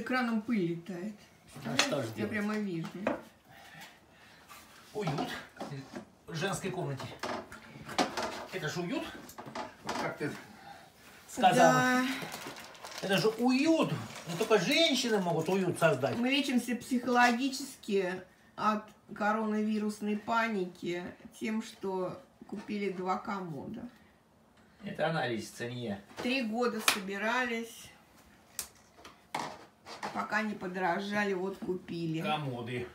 экраном пыль летает. А что же Я делать? прямо вижу. Уют в женской комнате. Это же уют, как ты сказала. Да. Это же уют. Но только женщины могут уют создать. Мы лечимся психологически от коронавирусной паники тем, что купили 2 комода. Это она лечится, не я. 3 года собирались, пока не подорожали, вот купили. Комоды.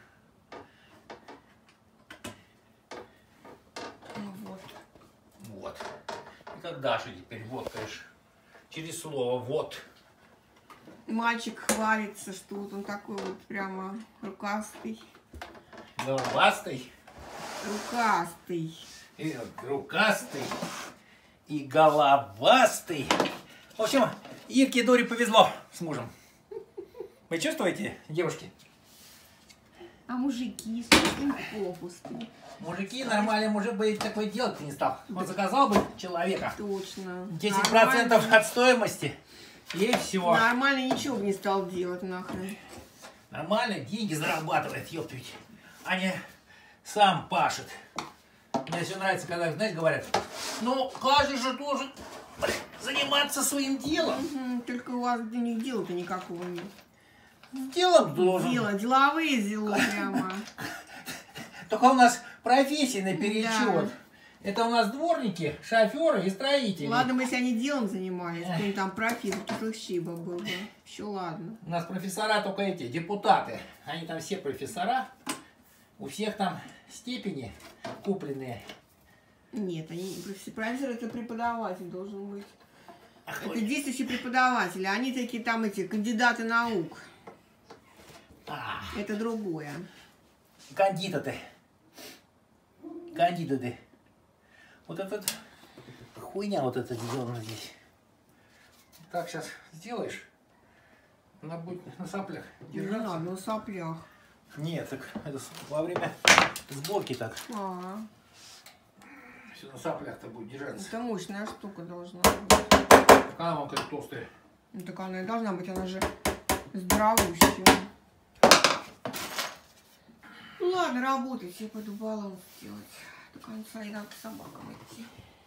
Вот. Вот. И как Даша теперь водкаешь. Через слово «вот». Мальчик хвалится, что вот он такой вот прямо рукастый. Головастый. Рукастый. И рукастый. И головастый. В общем, Ирке и Доре повезло с мужем. Вы чувствуете, девушки? А мужики, слишком попусты. Мужики, нормальный мужик бы такое делать не стал. Он заказал бы человека. Точно. 10% от стоимости. И всего. Нормально ничего бы не стал делать нахрен. Нормально деньги зарабатывает, ёпта ведь. А не сам пашет. Мне все нравится, когда, знаете, говорят, ну, каждый же должен заниматься своим делом. Угу, только у вас денег дела-то никакого нет. Делом должен. Деловые дела прямо. Только у нас профессии наперечет. Да. Это у нас дворники, шоферы и строители. Ладно бы, если они делом занимались, кто-нибудь там профессор, тут щиба был бы. Еще ладно. У нас профессора только эти, депутаты. Они там все профессора. У всех там степени купленные. Нет, они профессор это преподаватель должен быть. Это действующий преподаватель. Они такие там эти кандидаты наук. Это другое. Кандидаты. Кандидаты. Вот этот хуйня вот эта сделана здесь. Так сейчас сделаешь, она будет на соплях держаться. Не надо, на соплях. Нет, так это во время сборки так. Все на соплях-то будет держаться. Это мощная штука должна быть. Так она вам как толстая. Ну так она и должна быть, она же здоровущая. Ну ладно, работайте, я пойду баланс делать. До конца и надо к собакам идти.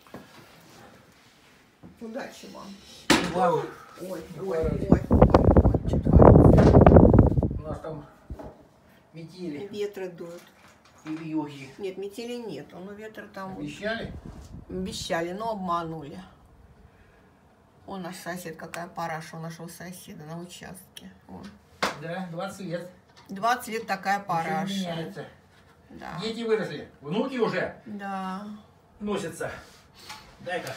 Удачи вам. Вам. Ой, что творится? У нас там метели. Ветры дуют. И вьюги. Нет, метели нет, но ветры там... Обещали? Обещали, но обманули. Он наш сосед, какая параша у нашего соседа на участке. Вон. Да, 20 лет. 20 лет такая параша. Ничего не меняется. Да. Дети выросли, внуки уже Да. носятся. Дай-ка.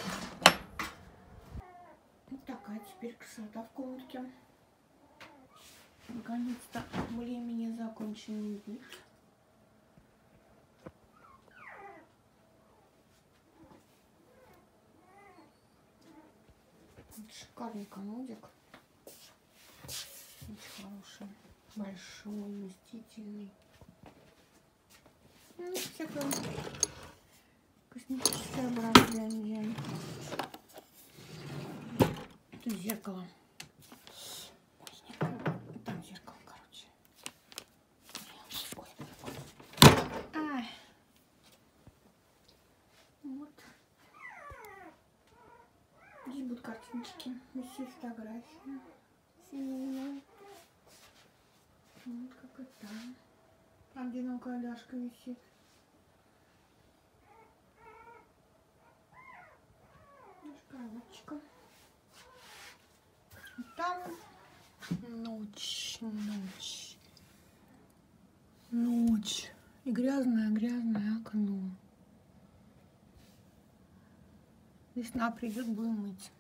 Вот такая теперь красота в комнатке. Наконец-то более-менее законченный вид. Шикарный комодик. Очень хороший. Большой, вместительный. Ну, всякое косметическое оборудование. Это зеркало. Там зеркало, короче. Ой. Вот. Здесь будут картиночки. Здесь фотографии. Семейные. Вот как и там. Одинокая Дашка висит. Кроваточка. Там ночь. И грязное окно. Весна придет, будем мыть.